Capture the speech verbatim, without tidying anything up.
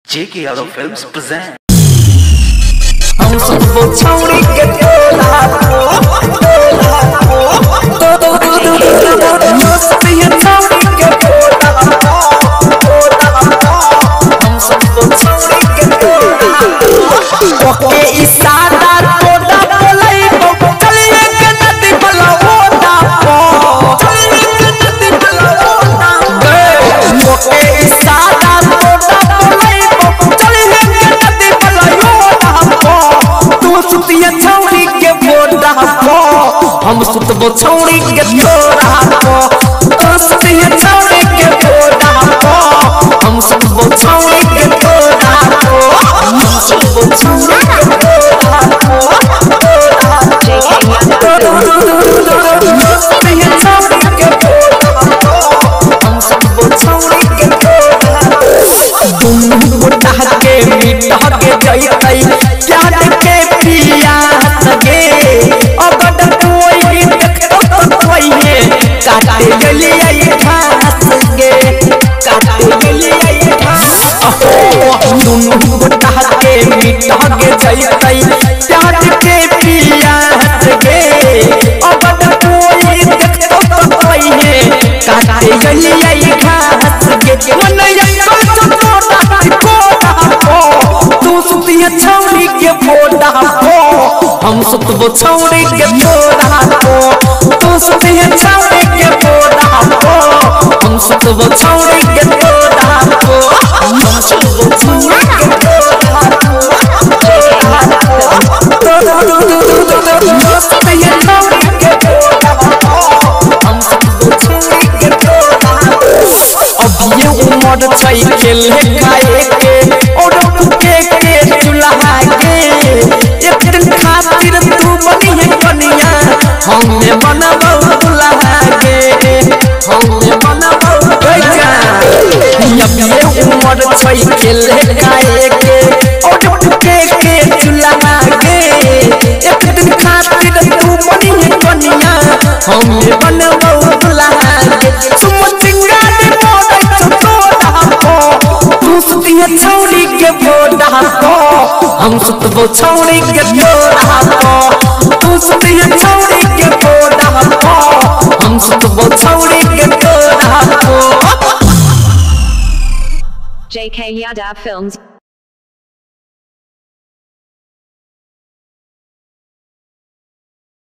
J K Yadav Films present. हम सबको छौड़ी के टोला टोला तो तो तो तो मस्त ये छौड़ी के टोला हम सबको छौड़ी के टोला ओके इशारा टोला बोलै चलिए के नदी भला ओटा चलिए के नदी भला ओटा ओके इशारा टोला बोलै चलिए के नदी भला सुतिया छौड़ी के बोड़ा को हम सुतबो छौड़ी के तोरा को तो सुतिया छौड़ी के बोड़ा को हम सुतबो छौड़ी के तोरा को हम सुतबो छौड़ी के तोरा को सुतिया छौड़ी के बोड़ा को हम सुतबो छौड़ी के तोरा तुम बोटा के मीठा के जइतै प्यार के पिया सगे अगड कोई देखतो तो कोई है काटे गलिए घास गे काटे गलिए घास दोनों गोटा के मीठा के जइतै प्यार के पिया सगे अगड कोई देखतो तो कोई है काटे गलिए घास गे मन एक छोटा कोटा तू सुतिया छौड़ी के बोड़ा को हम सुतबो छौड़ी के तोरा को तू सुतिया छौड़ी के बोड़ा को हम सुतबो छौड़ी के तोरा को हम सुतबो छौड़ी के तोरा को सुतिया छौड़ी के बोड़ा को हम सुतबो छौड़ी के तोरा अब ये उम्र छै खेले खाए के और के के चुल्हा के एक दिन खातिर तू बनी है कनिया हमने बनबो दुल्हा के हमने बनबो गइया अब ये उम्र छै खेले खाए के और के के चुल्हा के एक दिन खातिर तू बनी है कनिया हमने बनबो दुल्हा के सुम चिंगारी मोड़ छोड़ा को तू सुतिया छौड़ी के बोड़ा को हम सुतबो छौड़ी के तोरा को तू सुतिया छौड़ी के बोड़ा को हम सुतबो छौड़ी के तोरा को J K Yadav Films.